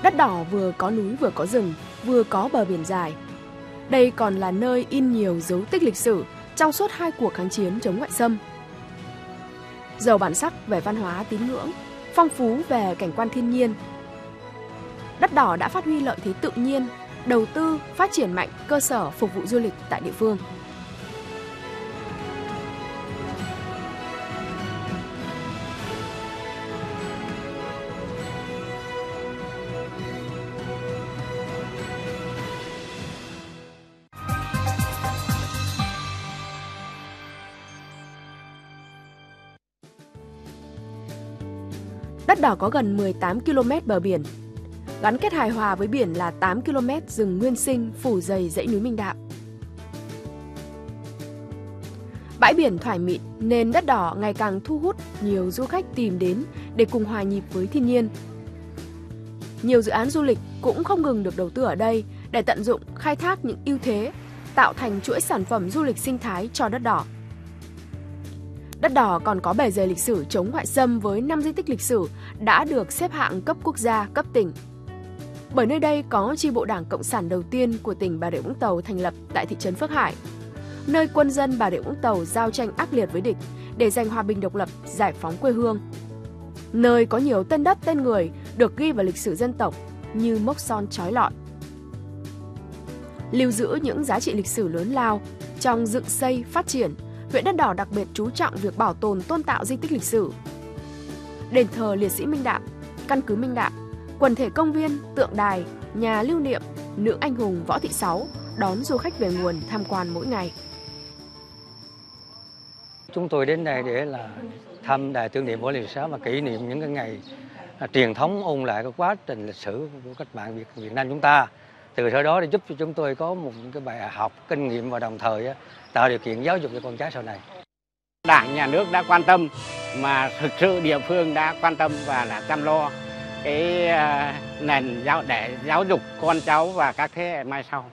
Đất Đỏ vừa có núi vừa có rừng, vừa có bờ biển dài. Đây còn là nơi in nhiều dấu tích lịch sử trong suốt 2 cuộc kháng chiến chống ngoại xâm. Giàu bản sắc về văn hóa tín ngưỡng, phong phú về cảnh quan thiên nhiên. Đất Đỏ đã phát huy lợi thế tự nhiên, đầu tư, phát triển mạnh cơ sở phục vụ du lịch tại địa phương. Đất Đỏ có gần 18 km bờ biển, gắn kết hài hòa với biển là 8 km rừng nguyên sinh phủ dày dãy núi Minh Đạo. Bãi biển thoải mịn nên Đất Đỏ ngày càng thu hút nhiều du khách tìm đến để cùng hòa nhịp với thiên nhiên. Nhiều dự án du lịch cũng không ngừng được đầu tư ở đây để tận dụng khai thác những ưu thế, tạo thành chuỗi sản phẩm du lịch sinh thái cho Đất Đỏ. Đất Đỏ còn có bề dày lịch sử chống ngoại xâm với 5 di tích lịch sử đã được xếp hạng cấp quốc gia, cấp tỉnh. Bởi nơi đây có chi bộ Đảng Cộng sản đầu tiên của tỉnh Bà Rịa Vũng Tàu thành lập tại thị trấn Phước Hải, nơi quân dân Bà Rịa Vũng Tàu giao tranh ác liệt với địch để giành hòa bình độc lập, giải phóng quê hương. Nơi có nhiều tên đất, tên người được ghi vào lịch sử dân tộc như mốc son chói lọi. Lưu giữ những giá trị lịch sử lớn lao trong dựng xây, phát triển, huyện Đất Đỏ đặc biệt chú trọng việc bảo tồn tôn tạo di tích lịch sử. Đền thờ liệt sĩ Minh Đạo, căn cứ Minh Đạo, quần thể công viên, tượng đài, nhà lưu niệm, nữ anh hùng Võ Thị Sáu đón du khách về nguồn tham quan mỗi ngày. Chúng tôi đến đây để là thăm đài tưởng niệm Võ Thị Sáu và kỷ niệm những cái ngày truyền thống, ôn lại cái quá trình lịch sử của cách mạng Việt Nam chúng ta. Từ sau đó để giúp cho chúng tôi có một cái bài học, kinh nghiệm và đồng thời tạo điều kiện giáo dục cho con cháu sau này. Đảng, nhà nước đã quan tâm, mà thực sự địa phương đã quan tâm và là chăm lo cái nền để giáo dục con cháu và các thế hệ mai sau.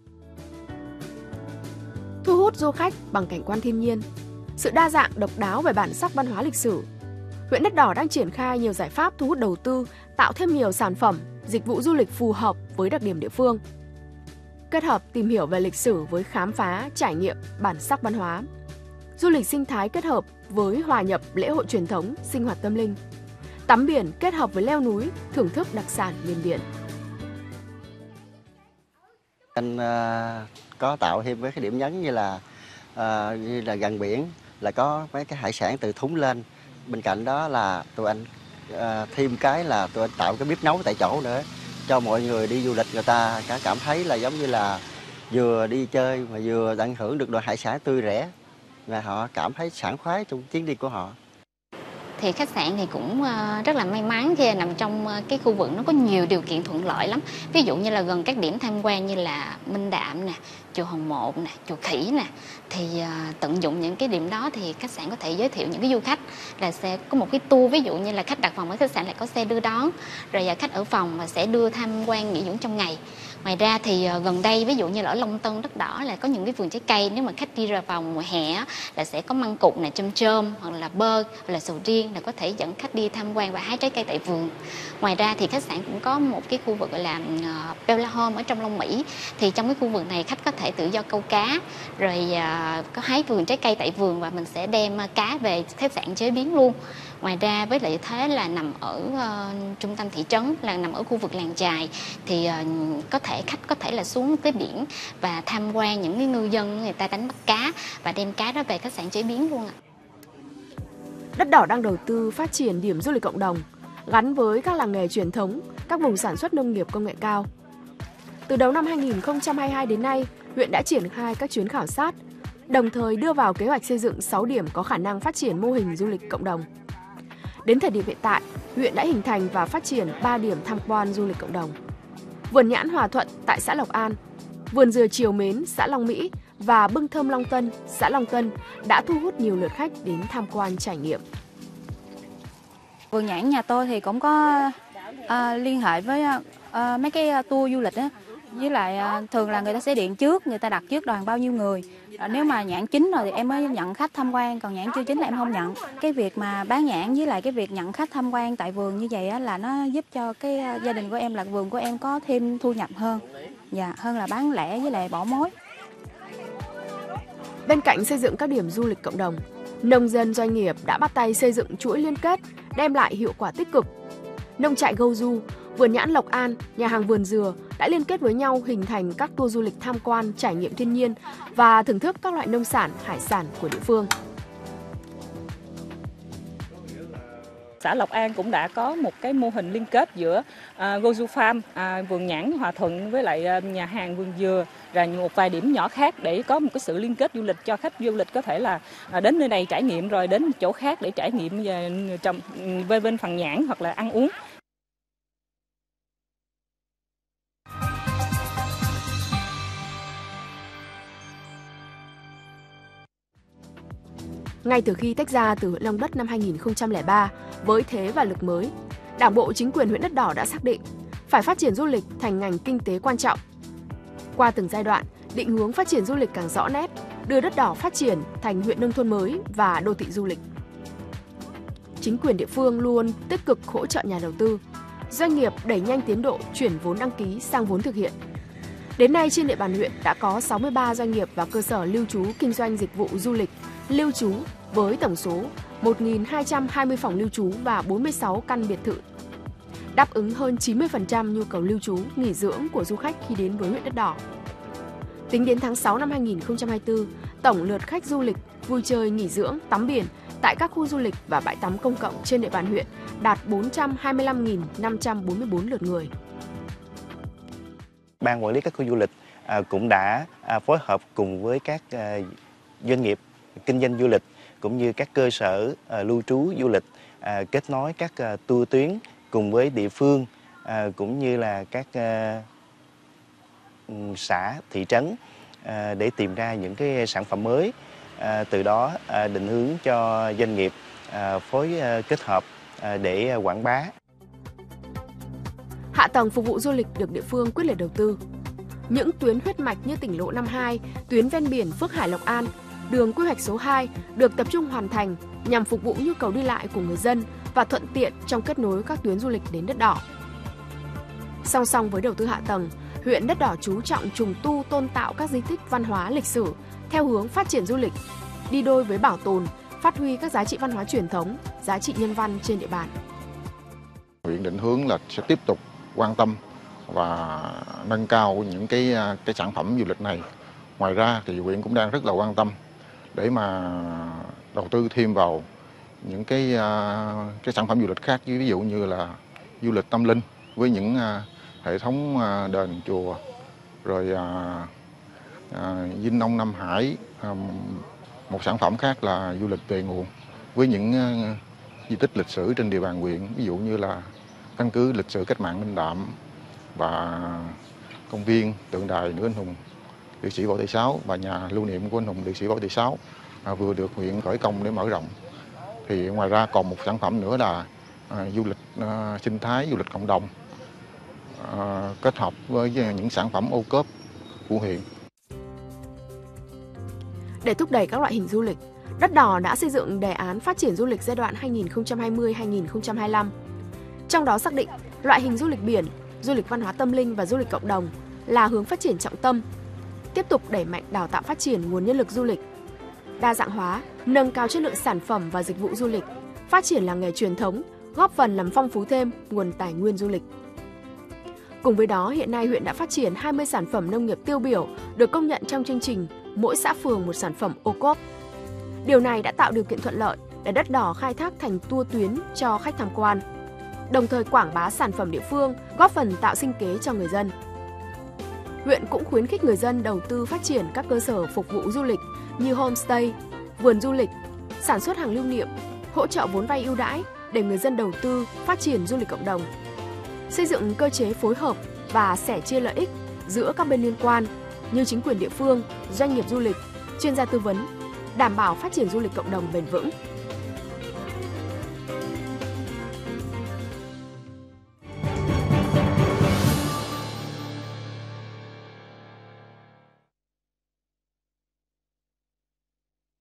Thu hút du khách bằng cảnh quan thiên nhiên, sự đa dạng độc đáo về bản sắc văn hóa lịch sử. Huyện Đất Đỏ đang triển khai nhiều giải pháp thu hút đầu tư, tạo thêm nhiều sản phẩm, dịch vụ du lịch phù hợp với đặc điểm địa phương. Kết hợp tìm hiểu về lịch sử với khám phá, trải nghiệm bản sắc văn hóa. Du lịch sinh thái kết hợp với hòa nhập lễ hội truyền thống, sinh hoạt tâm linh. Tắm biển kết hợp với leo núi, thưởng thức đặc sản miền biển. Anh có tạo thêm với cái điểm nhấn như là gần biển là có mấy cái hải sản từ thúng lên. Bên cạnh đó là tụi anh thêm cái là tụi anh tạo cái bếp nấu tại chỗ nữa, cho mọi người đi du lịch người ta cảm thấy là giống như là vừa đi chơi mà vừa tận hưởng được đồ hải sản tươi rẻ, và họ cảm thấy sảng khoái trong chuyến đi của họ. Thì khách sạn thì cũng rất là may mắn khi nằm trong cái khu vực nó có nhiều điều kiện thuận lợi lắm. Ví dụ như là gần các điểm tham quan như là Minh Đạm nè, chùa Hòn Một nè, chùa Khỉ nè. Thì tận dụng những cái điểm đó thì khách sạn có thể giới thiệu những cái du khách là sẽ có một cái tour, ví dụ như là khách đặt phòng ở khách sạn lại có xe đưa đón, rồi khách ở phòng và sẽ đưa tham quan nghỉ dưỡng trong ngày. Ngoài ra thì gần đây ví dụ như là ở Long Tân, Đất Đỏ là có những cái vườn trái cây, nếu mà khách đi ra phòng mùa hè là sẽ có măng cụt này, chôm chôm hoặc là bơ hoặc là sầu riêng, là có thể dẫn khách đi tham quan và hái trái cây tại vườn. Ngoài ra thì khách sạn cũng có một cái khu vực gọi là Bella Home ở trong Long Mỹ, thì trong cái khu vực này khách có thể tự do câu cá, rồi có hái vườn trái cây tại vườn và mình sẽ đem cá về khách sạn chế biến luôn. Ngoài ra với lợi thế là nằm ở trung tâm thị trấn, là nằm ở khu vực làng chài, thì khách có thể là xuống tới biển và tham quan những cái ngư dân người ta đánh bắt cá và đem cá đó về khách sạn chế biến luôn ạ. Đất Đỏ đang đầu tư phát triển điểm du lịch cộng đồng gắn với các làng nghề truyền thống, các vùng sản xuất nông nghiệp công nghệ cao. Từ đầu năm 2022 đến nay, huyện đã triển khai các chuyến khảo sát, đồng thời đưa vào kế hoạch xây dựng 6 điểm có khả năng phát triển mô hình du lịch cộng đồng. Đến thời điểm hiện tại, huyện đã hình thành và phát triển 3 điểm tham quan du lịch cộng đồng. Vườn nhãn Hòa Thuận tại xã Lộc An, vườn dừa Triều Mến, xã Long Mỹ và bưng thơm Long Tân, xã Long Tân đã thu hút nhiều lượt khách đến tham quan trải nghiệm. Vườn nhãn nhà tôi thì cũng có liên hệ với mấy cái tour du lịch á, với lại thường là người ta sẽ điện trước, người ta đặt trước đoàn bao nhiêu người. Nếu mà nhãn chín rồi thì em mới nhận khách tham quan, còn nhãn chưa chín là em không nhận. Cái việc mà bán nhãn với lại cái việc nhận khách tham quan tại vườn như vậy là nó giúp cho cái gia đình của em, là vườn của em có thêm thu nhập hơn. Dạ, hơn là bán lẻ với lại bỏ mối. Bên cạnh xây dựng các điểm du lịch cộng đồng, nông dân doanh nghiệp đã bắt tay xây dựng chuỗi liên kết đem lại hiệu quả tích cực. Nông trại Gâu Du, vườn nhãn Lộc An, nhà hàng vườn dừa đã liên kết với nhau hình thành các tour du lịch tham quan, trải nghiệm thiên nhiên và thưởng thức các loại nông sản, hải sản của địa phương. Xã Lộc An cũng đã có một cái mô hình liên kết giữa Gâu Du Farm, vườn nhãn Hòa Thuận với lại nhà hàng vườn dừa và một vài điểm nhỏ khác để có một cái sự liên kết du lịch cho khách du lịch có thể là đến nơi này trải nghiệm rồi đến chỗ khác để trải nghiệm về trồng bên phần nhãn hoặc là ăn uống. Ngay từ khi tách ra từ huyện Long Đất năm 2003 với thế và lực mới, Đảng bộ chính quyền huyện Đất Đỏ đã xác định phải phát triển du lịch thành ngành kinh tế quan trọng. Qua từng giai đoạn, định hướng phát triển du lịch càng rõ nét, đưa Đất Đỏ phát triển thành huyện nông thôn mới và đô thị du lịch. Chính quyền địa phương luôn tích cực hỗ trợ nhà đầu tư, doanh nghiệp đẩy nhanh tiến độ chuyển vốn đăng ký sang vốn thực hiện. Đến nay trên địa bàn huyện đã có 63 doanh nghiệp và cơ sở lưu trú kinh doanh dịch vụ du lịch, lưu trú với tổng số 1.220 phòng lưu trú và 46 căn biệt thự, đáp ứng hơn 90% nhu cầu lưu trú, nghỉ dưỡng của du khách khi đến với huyện Đất Đỏ. Tính đến tháng 6 năm 2024, tổng lượt khách du lịch, vui chơi, nghỉ dưỡng, tắm biển tại các khu du lịch và bãi tắm công cộng trên địa bàn huyện đạt 425.544 lượt người. Ban quản lý các khu du lịch cũng đã phối hợp cùng với các doanh nghiệp kinh doanh du lịch cũng như các cơ sở lưu trú du lịch kết nối các tour tuyến cùng với địa phương cũng như là các xã, thị trấn để tìm ra những cái sản phẩm mới, từ đó định hướng cho doanh nghiệp phối kết hợp để quảng bá. Hạ tầng phục vụ du lịch được địa phương quyết liệt đầu tư. Những tuyến huyết mạch như tỉnh lộ 52, tuyến ven biển Phước Hải Lộc An, đường quy hoạch số 2 được tập trung hoàn thành nhằm phục vụ nhu cầu đi lại của người dân và thuận tiện trong kết nối các tuyến du lịch đến Đất Đỏ. Song song với đầu tư hạ tầng, huyện Đất Đỏ chú trọng trùng tu tôn tạo các di tích văn hóa lịch sử theo hướng phát triển du lịch, đi đôi với bảo tồn, phát huy các giá trị văn hóa truyền thống, giá trị nhân văn trên địa bàn. Huyện định hướng là sẽ tiếp tục quan tâm và nâng cao những cái sản phẩm du lịch này. Ngoài ra thì huyện cũng đang rất là quan tâm để mà đầu tư thêm vào những cái sản phẩm du lịch khác, ví dụ như là du lịch tâm linh với những hệ thống đền chùa, rồi Dinh Ông Nam Hải, một sản phẩm khác là du lịch về nguồn với những di tích lịch sử trên địa bàn huyện, ví dụ như là căn cứ lịch sử cách mạng Minh Đạm và công viên tượng đài nữ anh hùng liệt sĩ Võ Thị Sáu và nhà lưu niệm của anh hùng liệt sĩ Võ Thị Sáu vừa được huyện khởi công để mở rộng. Thì ngoài ra còn một sản phẩm nữa là du lịch sinh thái, du lịch cộng đồng kết hợp với những sản phẩm ô cốp của huyện. Để thúc đẩy các loại hình du lịch, Đất Đỏ đã xây dựng đề án phát triển du lịch giai đoạn 2020-2025. Trong đó xác định loại hình du lịch biển, du lịch văn hóa tâm linh và du lịch cộng đồng là hướng phát triển trọng tâm. Tiếp tục đẩy mạnh đào tạo phát triển nguồn nhân lực du lịch, đa dạng hóa, nâng cao chất lượng sản phẩm và dịch vụ du lịch, phát triển làng nghề truyền thống, góp phần làm phong phú thêm nguồn tài nguyên du lịch. Cùng với đó, hiện nay huyện đã phát triển 20 sản phẩm nông nghiệp tiêu biểu được công nhận trong chương trình mỗi xã phường một sản phẩm ô cốp. Điều này đã tạo điều kiện thuận lợi để Đất Đỏ khai thác thành tour tuyến cho khách tham quan, đồng thời quảng bá sản phẩm địa phương, góp phần tạo sinh kế cho người dân. Huyện cũng khuyến khích người dân đầu tư phát triển các cơ sở phục vụ du lịch như homestay, vườn du lịch, sản xuất hàng lưu niệm, hỗ trợ vốn vay ưu đãi để người dân đầu tư phát triển du lịch cộng đồng, xây dựng cơ chế phối hợp và sẻ chia lợi ích giữa các bên liên quan như chính quyền địa phương, doanh nghiệp du lịch, chuyên gia tư vấn, đảm bảo phát triển du lịch cộng đồng bền vững.